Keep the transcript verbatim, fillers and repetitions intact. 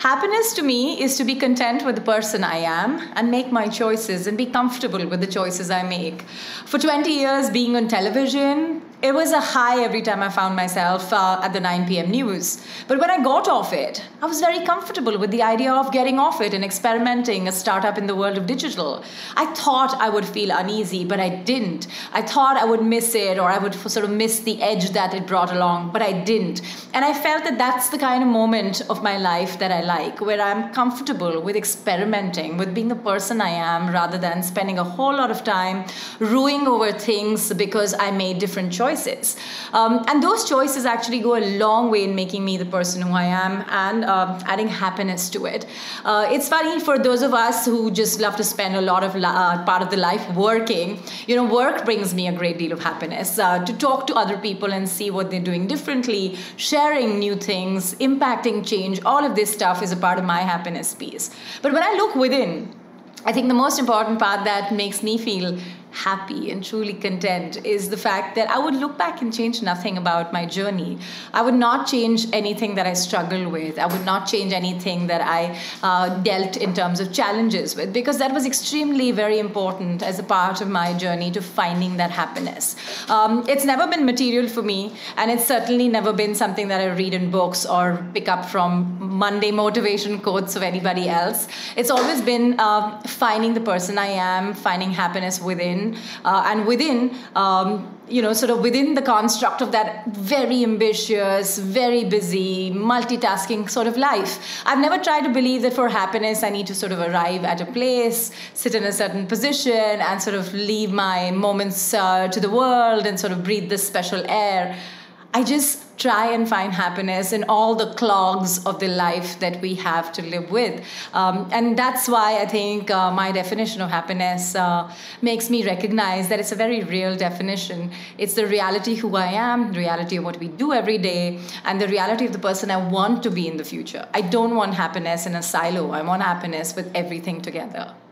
Happiness to me is to be content with the person I am and make my choices and be comfortable with the choices I make. For twenty years being on television, it was a high every time I found myself uh, at the nine p.m. news. But when I got off it, I was very comfortable with the idea of getting off it and experimenting a startup in the world of digital. I thought I would feel uneasy, but I didn't. I thought I would miss it, or I would sort of miss the edge that it brought along, but I didn't. And I felt that that's the kind of moment of my life that I like, where I'm comfortable with experimenting, with being the person I am, rather than spending a whole lot of time ruing over things because I made different choices. Um, and those choices actually go a long way in making me the person who I am and uh, adding happiness to it. Uh, it's funny for those of us who just love to spend a lot of uh, part of the life working. You know, work brings me a great deal of happiness. Uh, to talk to other people and see what they're doing differently, sharing new things, impacting change, all of this stuff is a part of my happiness piece. But when I look within, I think the most important part that makes me feel happy and truly content is the fact that I would look back and change nothing about my journey. I would not change anything that I struggled with. I would not change anything that I uh, dealt in terms of challenges with, because that was extremely very important as a part of my journey to finding that happiness. Um, it's never been material for me, and it's certainly never been something that I read in books or pick up from Monday motivation quotes of anybody else. It's always been uh, finding the person I am, finding happiness within, Uh, and within, um, you know, sort of within the construct of that very ambitious, very busy, multitasking sort of life. I've never tried to believe that for happiness I need to sort of arrive at a place, sit in a certain position, and sort of leave my moments uh, to the world and sort of breathe this special air. I just try and find happiness in all the clogs of the life that we have to live with. Um, and that's why I think uh, my definition of happiness uh, makes me recognize that it's a very real definition. It's the reality who I am, the reality of what we do every day, and the reality of the person I want to be in the future. I don't want happiness in a silo. I want happiness with everything together.